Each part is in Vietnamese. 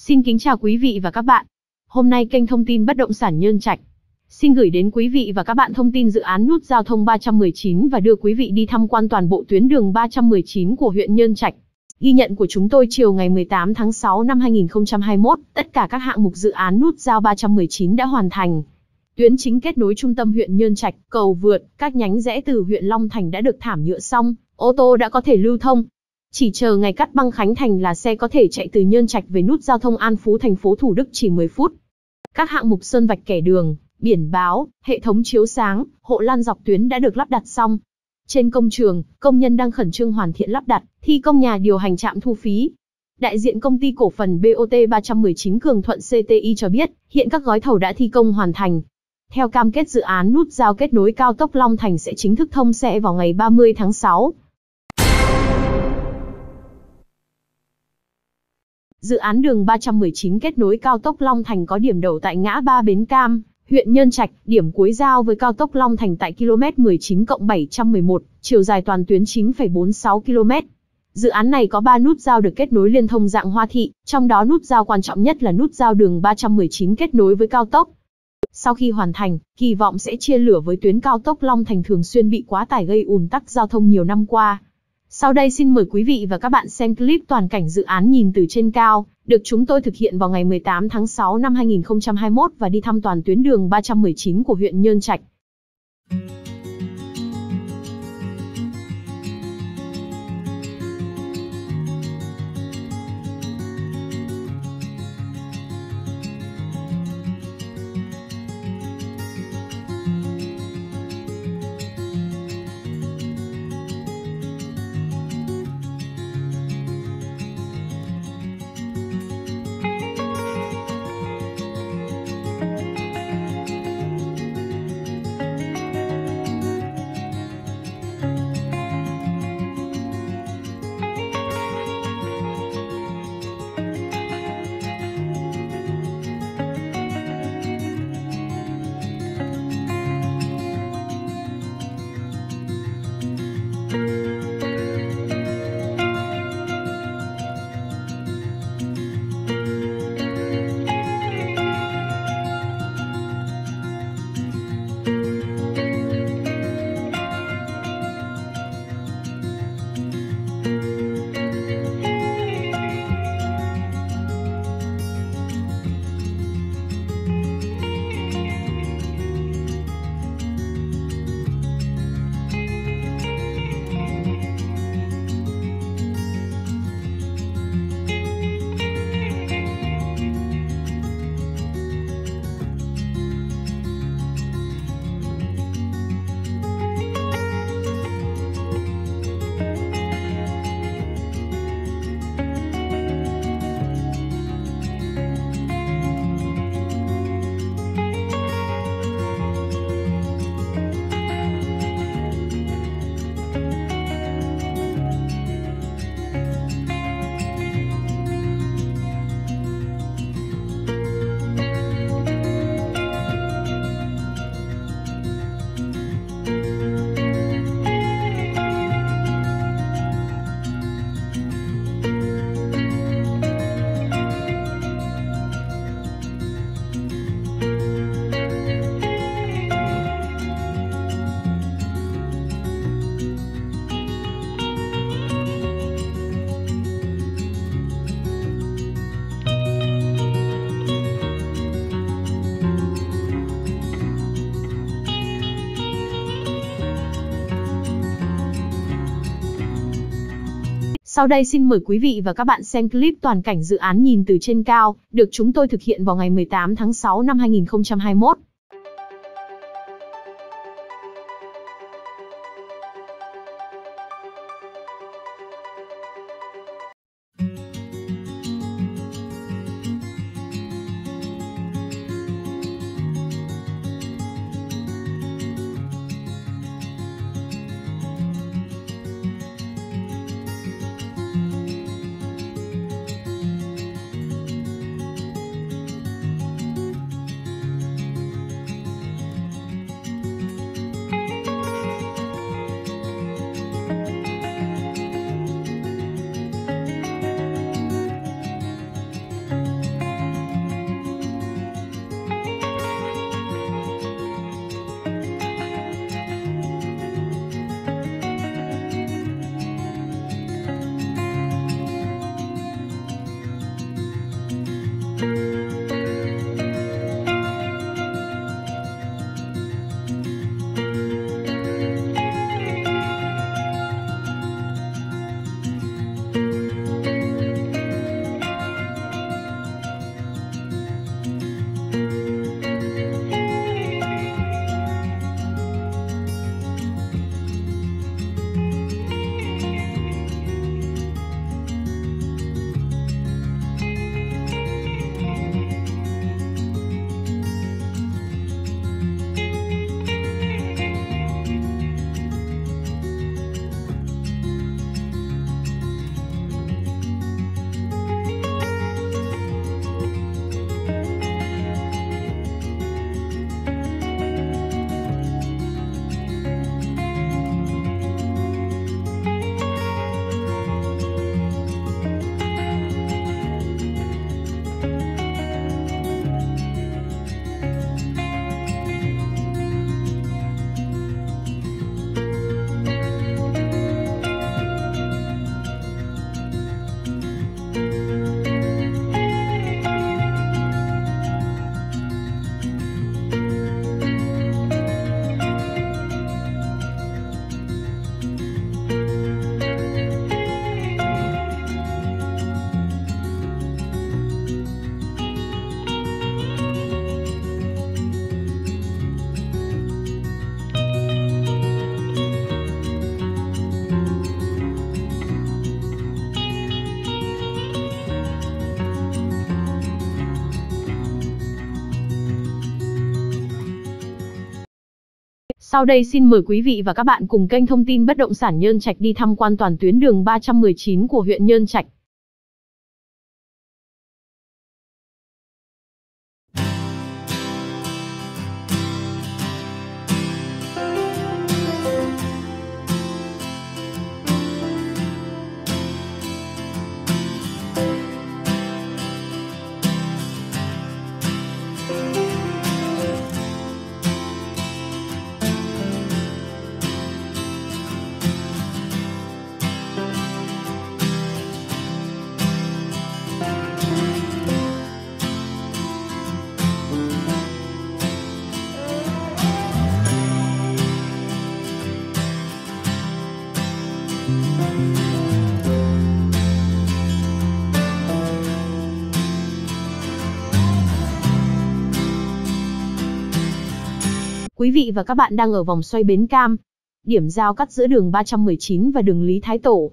Xin kính chào quý vị và các bạn. Hôm nay kênh thông tin bất động sản Nhơn Trạch xin gửi đến quý vị và các bạn thông tin dự án nút giao thông 319 và đưa quý vị đi tham quan toàn bộ tuyến đường 319 của huyện Nhơn Trạch. Ghi nhận của chúng tôi chiều ngày 18 tháng 6 năm 2021, tất cả các hạng mục dự án nút giao 319 đã hoàn thành. Tuyến chính kết nối trung tâm huyện Nhơn Trạch, cầu vượt, các nhánh rẽ từ huyện Long Thành đã được thảm nhựa xong, ô tô đã có thể lưu thông. Chỉ chờ ngày cắt băng khánh thành là xe có thể chạy từ Nhơn Trạch về nút giao thông An Phú thành phố Thủ Đức chỉ 10 phút. Các hạng mục sơn vạch kẻ đường, biển báo, hệ thống chiếu sáng, hộ lan dọc tuyến đã được lắp đặt xong. Trên công trường, công nhân đang khẩn trương hoàn thiện lắp đặt, thi công nhà điều hành trạm thu phí. Đại diện công ty cổ phần BOT 319 Cường Thuận CTI cho biết, hiện các gói thầu đã thi công hoàn thành. Theo cam kết dự án nút giao kết nối cao tốc Long Thành sẽ chính thức thông xe vào ngày 30 tháng 6. Dự án đường 319 kết nối cao tốc Long Thành có điểm đầu tại ngã ba Bến Cam, huyện Nhơn Trạch, điểm cuối giao với cao tốc Long Thành tại km 19+711, chiều dài toàn tuyến 9,46 km. Dự án này có 3 nút giao được kết nối liên thông dạng hoa thị, trong đó nút giao quan trọng nhất là nút giao đường 319 kết nối với cao tốc. Sau khi hoàn thành, kỳ vọng sẽ chia lửa với tuyến cao tốc Long Thành thường xuyên bị quá tải gây ùn tắc giao thông nhiều năm qua. Sau đây xin mời quý vị và các bạn xem clip toàn cảnh dự án nhìn từ trên cao, được chúng tôi thực hiện vào ngày 18 tháng 6 năm 2021 và đi thăm toàn tuyến đường 319 của huyện Nhơn Trạch. Sau đây xin mời quý vị và các bạn xem clip toàn cảnh dự án nhìn từ trên cao, được chúng tôi thực hiện vào ngày 18 tháng 6 năm 2021. Sau đây xin mời quý vị và các bạn cùng kênh thông tin bất động sản Nhơn Trạch đi tham quan toàn tuyến đường 319 của huyện Nhơn Trạch. Quý vị và các bạn đang ở vòng xoay Bến Cam, điểm giao cắt giữa đường 319 và đường Lý Thái Tổ.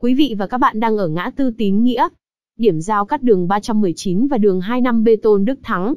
Quý vị và các bạn đang ở ngã tư Tín Nghĩa, điểm giao cắt đường 319 và đường 25 B Tôn Đức Thắng.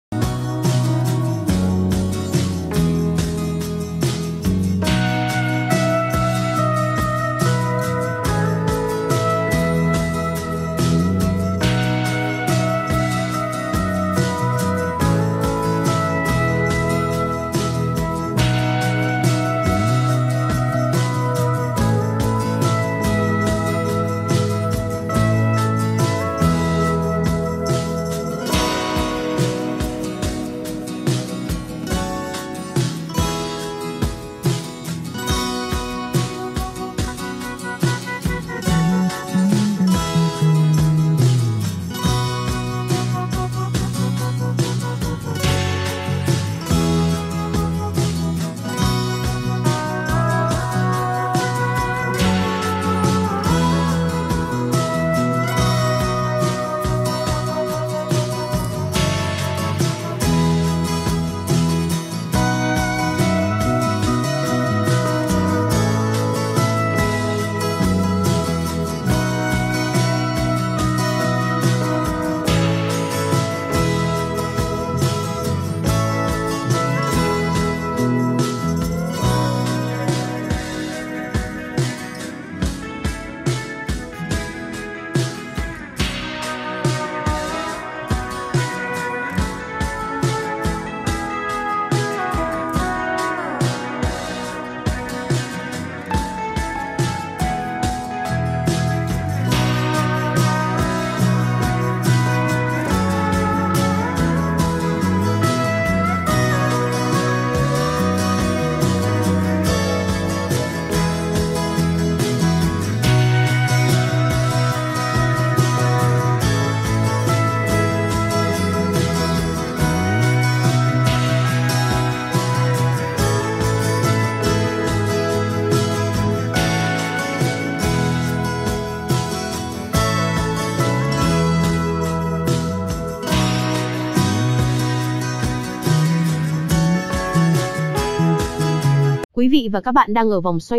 Quý vị và các bạn đang ở vòng xoay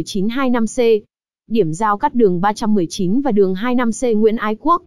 319-25C, điểm giao cắt đường 319 và đường 25C Nguyễn Ái Quốc.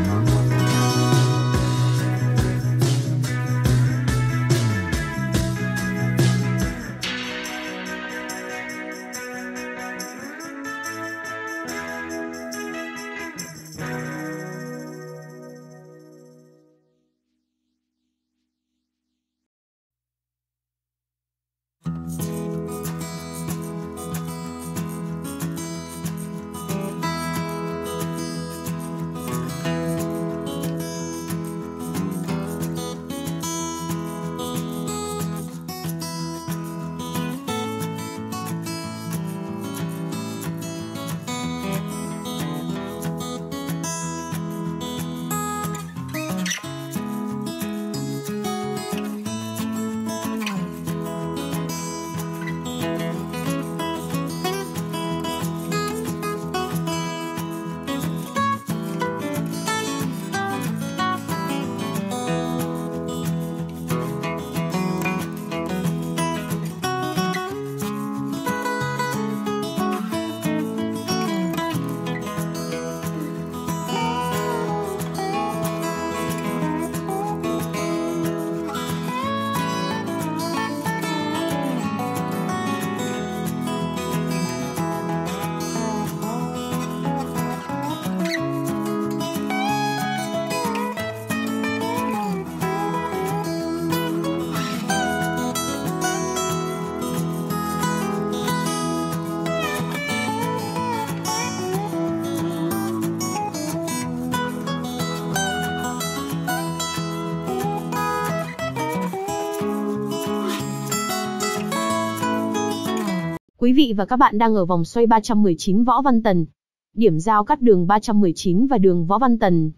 Quý vị và các bạn đang ở vòng xoay 319 Võ Văn Tần, điểm giao cắt đường 319 và đường Võ Văn Tần.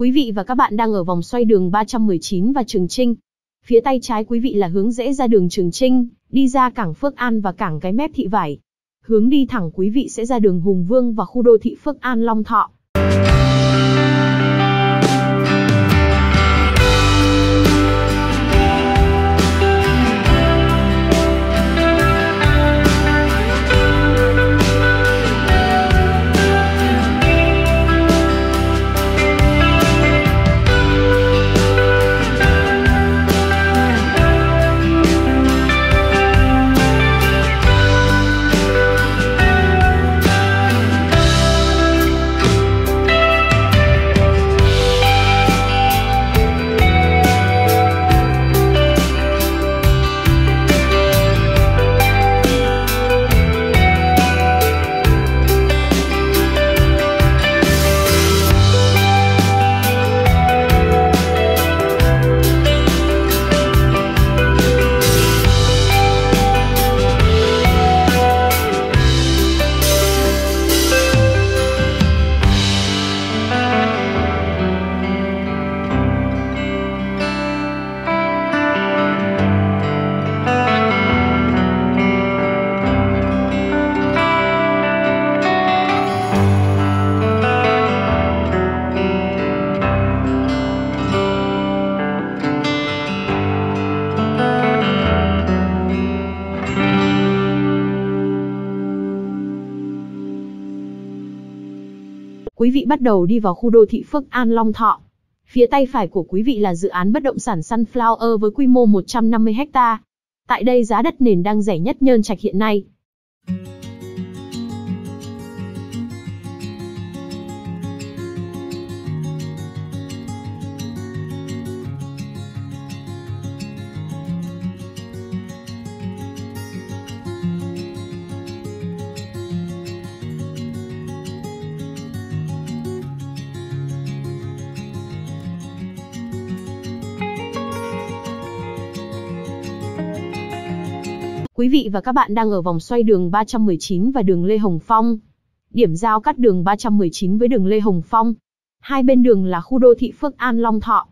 Quý vị và các bạn đang ở vòng xoay đường 319 và Trường Chinh. Phía tay trái quý vị là hướng rẽ ra đường Trường Chinh, đi ra cảng Phước An và cảng Cái Mép Thị Vải. Hướng đi thẳng quý vị sẽ ra đường Hùng Vương và khu đô thị Phước An Long Thọ. Quý vị bắt đầu đi vào khu đô thị Phước An Long Thọ. Phía tay phải của quý vị là dự án bất động sản Sunflower với quy mô 150 ha. Tại đây giá đất nền đang rẻ nhất Nhơn Trạch hiện nay. Quý vị và các bạn đang ở vòng xoay đường 319 và đường Lê Hồng Phong. Điểm giao cắt đường 319 với đường Lê Hồng Phong. Hai bên đường là khu đô thị Phước An Long Thọ.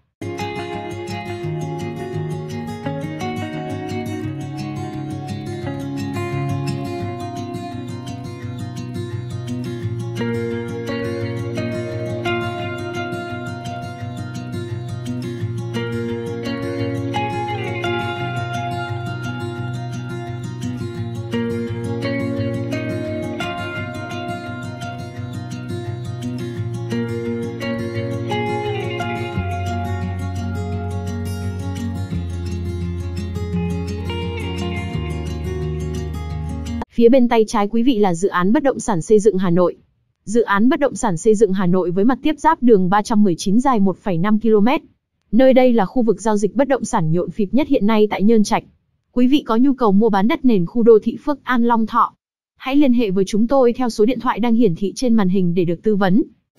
Phía bên tay trái quý vị là dự án bất động sản xây dựng Hà Nội. Dự án bất động sản xây dựng Hà Nội với mặt tiếp giáp đường 319 dài 1,5 km. Nơi đây là khu vực giao dịch bất động sản nhộn nhịp nhất hiện nay tại Nhơn Trạch. Quý vị có nhu cầu mua bán đất nền khu đô thị Phước An Long Thọ, hãy liên hệ với chúng tôi theo số điện thoại đang hiển thị trên màn hình để được tư vấn.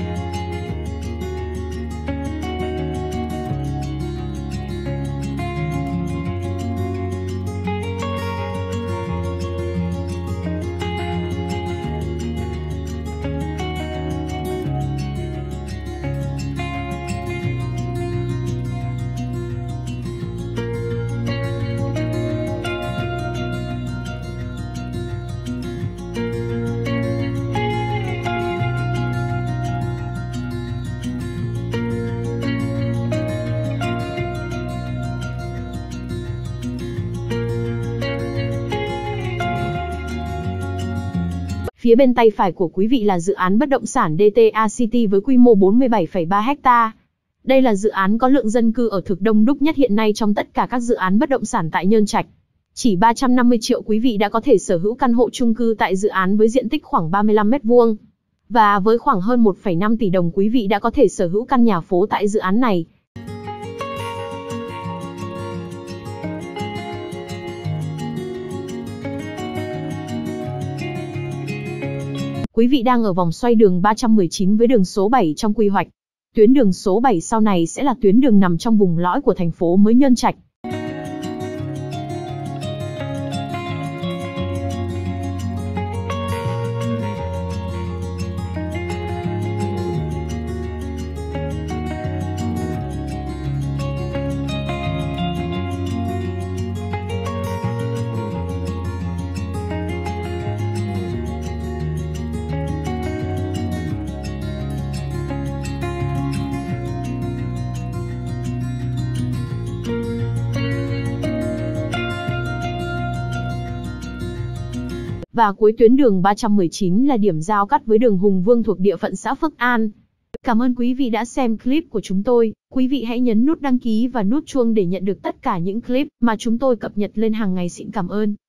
Phía bên tay phải của quý vị là dự án bất động sản DTA City với quy mô 47,3 ha. Đây là dự án có lượng dân cư ở thực đông đúc nhất hiện nay trong tất cả các dự án bất động sản tại Nhơn Trạch. Chỉ 350 triệu quý vị đã có thể sở hữu căn hộ chung cư tại dự án với diện tích khoảng 35 m². Và với khoảng hơn 1,5 tỷ đồng quý vị đã có thể sở hữu căn nhà phố tại dự án này. Quý vị đang ở vòng xoay đường 319 với đường số 7 trong quy hoạch. Tuyến đường số 7 sau này sẽ là tuyến đường nằm trong vùng lõi của thành phố mới Nhơn Trạch. và cuối tuyến đường 319 là điểm giao cắt với đường Hùng Vương thuộc địa phận xã Phước An. Cảm ơn quý vị đã xem clip của chúng tôi. Quý vị hãy nhấn nút đăng ký và nút chuông để nhận được tất cả những clip mà chúng tôi cập nhật lên hàng ngày. Xin cảm ơn.